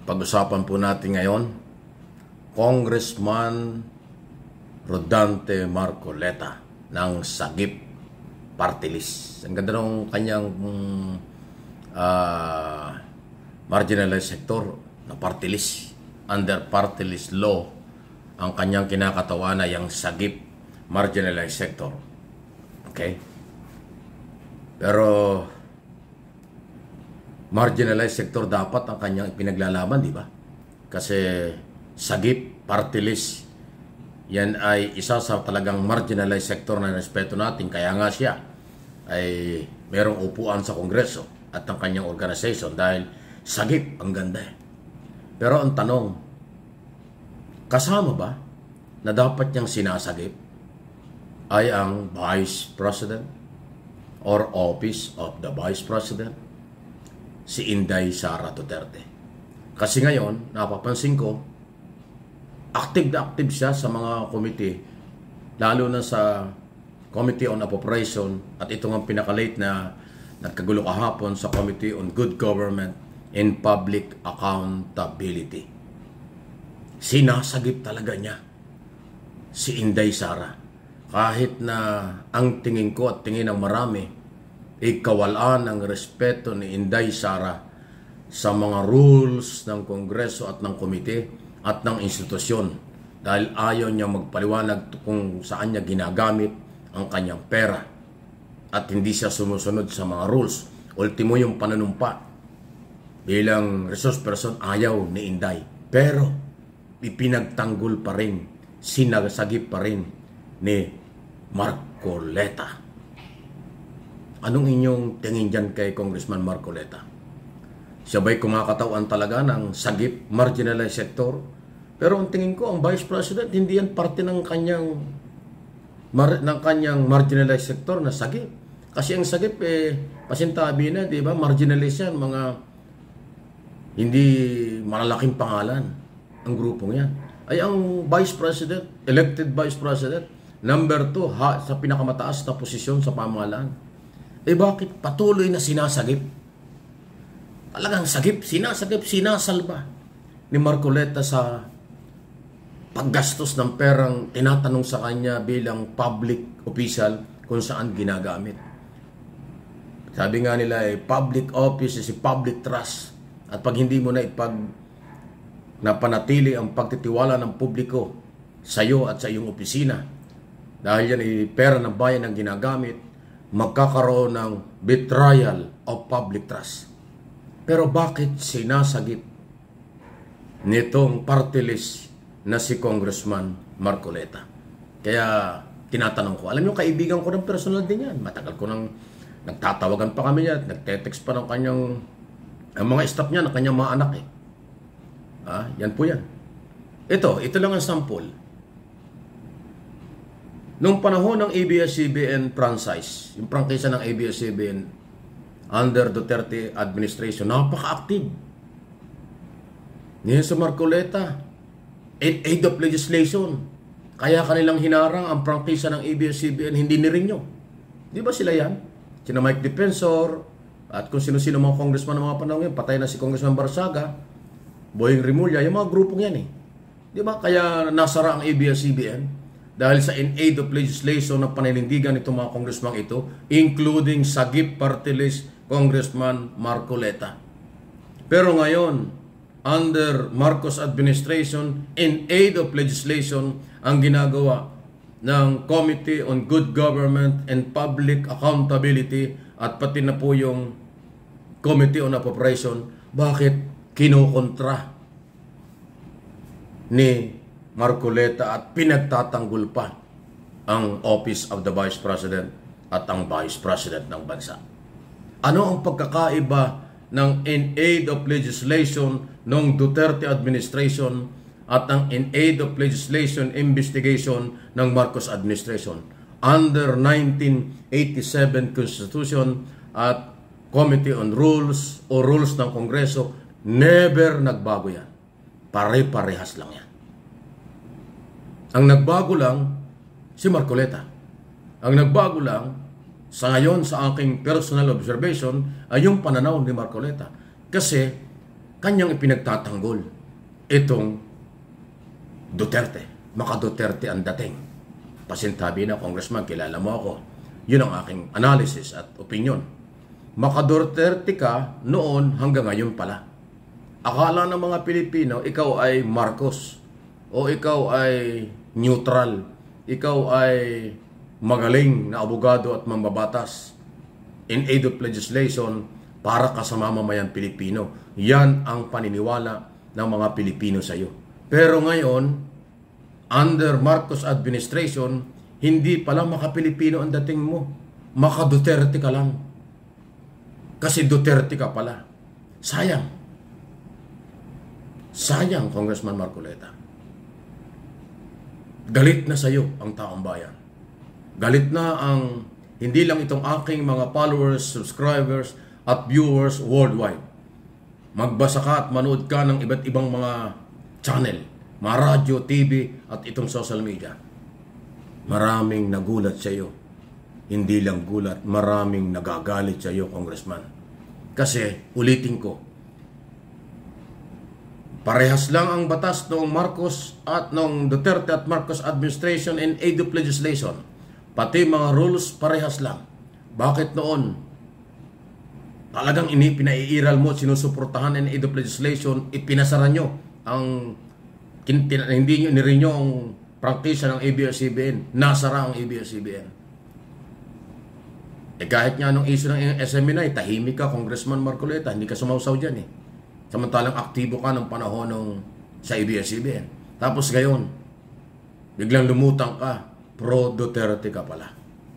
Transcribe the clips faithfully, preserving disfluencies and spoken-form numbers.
Pag-usapan po natin ngayon, Congressman Rodante Marcoleta ng Sagip Party List. Ang ganda ng kanyang uh, marginalized sector na party list. Under party list law, ang kanyang kinakatawanan yung Sagip marginalized sector. Okay? Pero marginalized sector dapat ang kanyang pinaglalaban, di ba? Kasi Sagip Party List, yan ay isa sa talagang marginalized sector na respeto natin. Kaya nga siya ay merong upuan sa Kongreso at ang kanyang organization dahil Sagip ang ganda eh. Pero ang tanong, kasama ba na dapat niyang sinasagip ay ang Vice President or Office of the Vice President, si Inday Sara Duterte? Kasi ngayon, napapansin ko, active na active siya sa mga committee, lalo na sa Committee on Appropriation at itong ang pinakalate na nagkagulo kahapon sa Committee on Good Government and Public Accountability. Sinasagip talaga niya si Inday Sara. Kahit na ang tingin ko at tingin ng marami, ikawalaan ang respeto ni Inday Sara sa mga rules ng Kongreso at ng komite at ng institusyon dahil ayaw niya magpaliwanag kung saan niya ginagamit ang kanyang pera at hindi siya sumusunod sa mga rules. Ultimo yung pananumpa bilang resource person, ayaw ni Inday. Pero ipinagtanggol pa rin, sinasagip pa rin ni Marcoleta. Anong inyong tingin dyan kay Congressman Marcoleta? Siya ba'y kumakatawan talaga ng sagip, marginalized sector? Pero ang tingin ko, ang Vice President, hindi yan parte ng kanyang, mar, ng kanyang marginalized sector na sagip. Kasi ang sagip, eh, pasintabi na, di ba? Marginalized yan, mga hindi malalaking pangalan ang grupong yan. Ay ang Vice President, elected Vice President, number two, ha, sa pinakamataas na posisyon sa pamahalaan. Eh bakit patuloy na sinasagip? Talagang sagip, sinasagip, sinasalba ni Marcoleta sa paggastos ng perang tinatanong sa kanya bilang public official kung saan ginagamit. Sabi nga nila, eh, public office is a public trust. At pag hindi mo na ipag napanatili ang pagtitiwala ng publiko sa iyo at sa iyong opisina, dahil yan ay pera ng bayan ang ginagamit, magkakaroon ng betrayal of public trust. Pero bakit sinasagip nitong party list na si Congressman Marcoleta? Kaya tinatanong ko, alam niyo, kaibigan ko ng personal din yan. Matagal ko nang nagtatawagan pa kami niya, nagte-text pa ng kanyang, ang mga staff niya, ng kanyang mga anak eh. Ah, yan po yan. Ito, ito lang ang sample. Nung panahon ng A B S C B N franchise, yung prangkisa ng A B S C B N under Duterte administration, napaka-active. Ngayon sa Marcoleta, in aid of legislation, kaya kanilang hinarang ang prangkisa ng A B S C B N, hindi nirinyo. Di ba sila yan? Sina Mike Defensor, at kung sino-sino mga congressman ng mga panahon yun, patay na si Congressman Barsaga, Boying Rimulya, yung mga grupong yan eh. Di ba? Kaya nasara ang A B S C B N dahil sa in aid of legislation na paninindigan itong mga congressman ito, including Sagip Party List Congressman Marcoleta. Pero ngayon, under Marcos administration, in aid of legislation ang ginagawa ng Committee on Good Government and Public Accountability at pati na po yung Committee on Appropriation. Bakit kinokontra ni Marcoleta at pinagtatanggol pa ang Office of the Vice President at ang Vice President ng bansa? Ano ang pagkakaiba ng in aid of legislation ng Duterte administration at ang in aid of legislation investigation ng Marcos administration? Under nineteen eighty-seven Constitution at Committee on Rules o Rules ng Kongreso, never nagbago yan. Pare-parehas lang yan. Ang nagbago lang si Marcoleta. Ang nagbago lang sa ngayon sa aking personal observation ay yung pananaw ni Marcoleta. Kasi kanyang ipinagtatanggol itong Duterte. Maka Duterte ang dating. Pasintabi na, Congressman, kilala mo ako. Yun ang aking analysis at opinion. Maka Duterte ka noon hanggang ngayon pala. Akala ng mga Pilipino, ikaw ay Marcos. O ikaw ay neutral. Ikaw ay magaling na abogado at mambabatas in aid of legislation para ka sa mamamayan Pilipino. Yan ang paniniwala ng mga Pilipino sa iyo. Pero ngayon, under Marcos administration, hindi pala maka-Pilipino ang dating mo. Maka-Duterte ka lang. Kasi Duterte ka pala. Sayang. Sayang, Congressman Marcoleta. Galit na sa iyo ang taong bayan. Galit na ang hindi lang itong aking mga followers, subscribers, at viewers worldwide. Magbasa ka at manood ka ng iba't ibang mga channel, mga radyo, T V, at itong social media. Maraming nagulat sa iyo. Hindi lang gulat, maraming nagagalit sa iyo, Congressman. Kasi, ulitin ko, parehas lang ang batas noong Marcos at noong Duterte at Marcos administration in aid of legislation. Pati mga rules, parehas lang. Bakit noon? Talagang ini pinaiiral mo, sinusuportahan in aid of legislation, ipinasara nyo ang hindi nyo nirin nyo ang prangkisa ng A B S C B N. Nasara ang A B S C B N. Eh kahit nga nung issue ng S M N I, tahimik ka, Congressman Marcoleta, hindi ka sumausaw dyan eh. Samantalang aktibo ka ng panahon ng sa A B S C B N. Tapos gayon, biglang lumutang ka, pro-Duterte ka pala.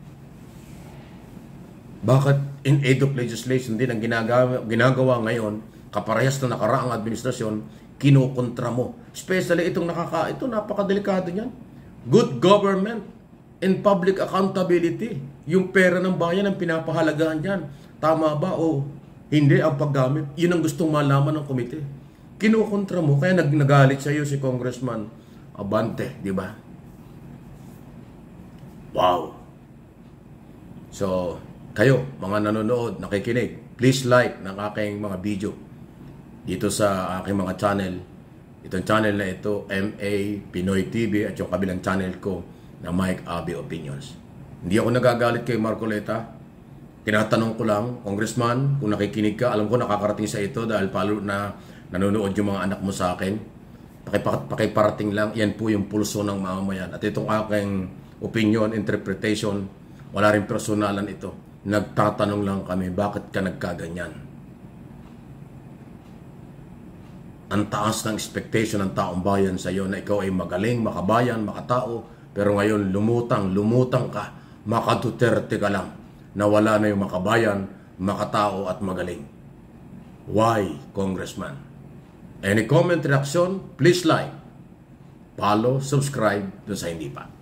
Bakit in aid of legislation din ang ginagawa, ginagawa ngayon, kaparehas na nakaraang administrasyon, kinukontra mo? Especially itong nakaka, ito napakadelikado niyan. Good government and public accountability. Yung pera ng bayan ang pinapahalagahan dyan. Tama ba o hindi ang paggamit? Yun ang gustong malaman ng komite. Kinukontra mo, kaya nag nagalit sa iyo si Congressman Abante, di ba? Wow! So, kayo, mga nanonood, nakikinig, please like ng aking mga video dito sa aking mga channel. Itong channel na ito, M A Pinoy T V, at yung kabilang channel ko na Mike Abby Opinions. Hindi ako nagagalit kay Marcoleta. Tinatanong ko lang, Congressman, kung nakikinig ka, alam ko nakakarating sa ito dahil palo na nanonood yung mga anak mo sa akin. Pakiparating lang, yan po yung pulso ng mamamayan. At itong aking opinion, interpretation, wala rin personalan ito. Nagtatanong lang kami, bakit ka nagkaganyan? Ang taas ng expectation ng taong bayan sa iyo na ikaw ay magaling, makabayan, makatao, pero ngayon lumutang, lumutang ka, maka-Duterte ka lang, na wala na yung makabayan, makatao at magaling. Why, Congressman? Any comment, reaction, please like, follow, subscribe dun sa hindi pa.